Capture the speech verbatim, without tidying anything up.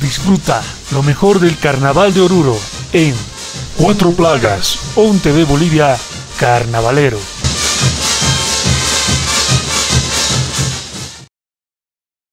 Disfruta lo mejor del Carnaval de Oruro en Cuatro Plagas, un T V Bolivia carnavalero.